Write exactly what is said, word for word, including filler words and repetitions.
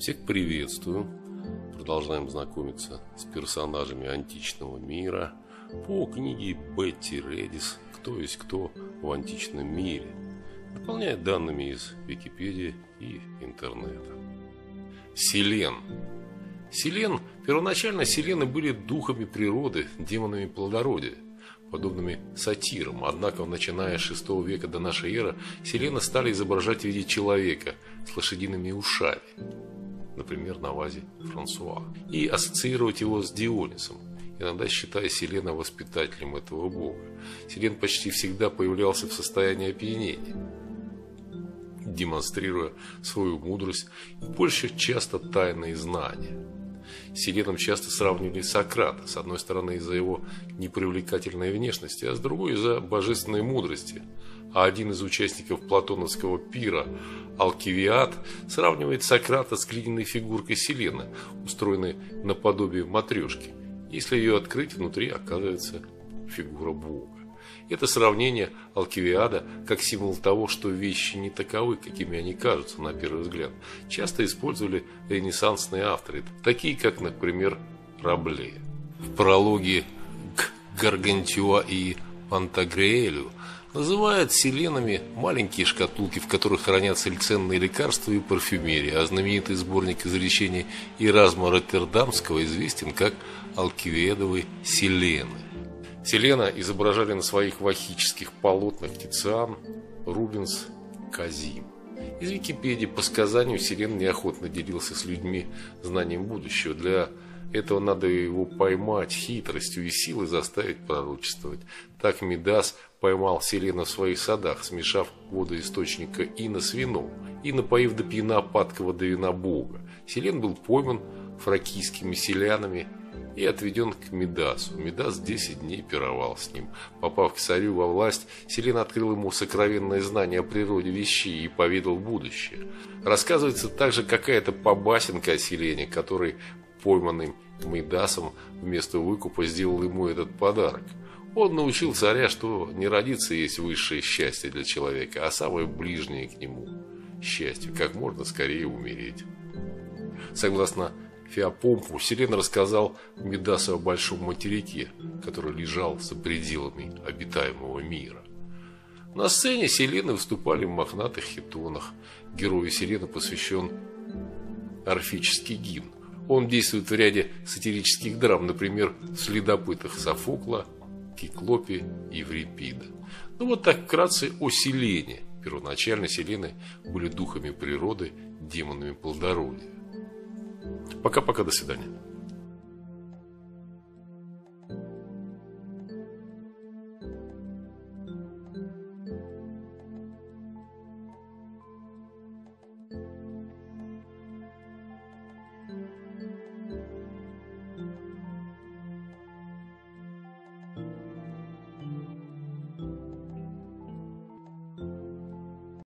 Всех приветствую. Продолжаем знакомиться с персонажами античного мира по книге Бетти Редис «Кто есть кто в античном мире», дополняя данными из Википедии и интернета. Селен. Селен. Первоначально селены были духами природы, демонами плодородия, подобными сатирам. Однако, начиная с шестого века до нашей эры, селены стали изображать в виде человека с лошадиными ушами, например, на вазе Франсуа, и ассоциировать его с Дионисом, иногда считая Селена воспитателем этого бога. Селен почти всегда появлялся в состоянии опьянения, демонстрируя свою мудрость и больше часто тайные знания. С Селеном часто сравнивали Сократа, с одной стороны из-за его непривлекательной внешности, а с другой из-за божественной мудрости. А один из участников платоновского пира, Алкивиад, сравнивает Сократа с глиняной фигуркой Селена, устроенной наподобие матрешки. Если ее открыть, внутри оказывается фигура бога. Это сравнение Алкивиада как символ того, что вещи не таковы, какими они кажутся на первый взгляд, часто использовали ренессансные авторы, такие как, например, Рабле. В прологе к Гаргантюа и Пантагреэлю называют селенами маленькие шкатулки, в которых хранятся ценные лекарства и парфюмерия, а знаменитый сборник изречений Эразма Роттердамского известен как Алкивиадовы селены. Селена изображали на своих вахических полотнах Тициан, Рубенс, Казим. Из Википедии по сказанию Селен неохотно делился с людьми знанием будущего. Для этого надо его поймать хитростью и силой заставить пророчествовать. Так Мидас поймал Селена в своих садах, смешав воду источника Ина с вином и напоив до пьяна падкого до вина бога. Селен был пойман фракийскими селянами и отведен к Мидасу. Мидас десять дней пировал с ним. Попав к царю во власть, Селен открыл ему сокровенное знание о природе вещей и поведал будущее. Рассказывается также какая-то побасенка о Селене, который, пойманный Мидасом, вместо выкупа сделал ему этот подарок. Он научил царя, что не родиться есть высшее счастье для человека, а самое ближнее к нему счастье, как можно скорее умереть. Согласно Феопомпу, Селен рассказал Мидасу о большом материке, который лежал за пределами обитаемого мира. На сцене Селены выступали в мохнатых хитонах. Герою Селена посвящен орфический гимн. Он действует в ряде сатирических драм, например, в «Следопытах» Софокла, Киклопе и Еврипида. Ну вот так вкратце о Селене. Первоначально селены были духами природы, демонами плодородия. Пока-пока, до свидания.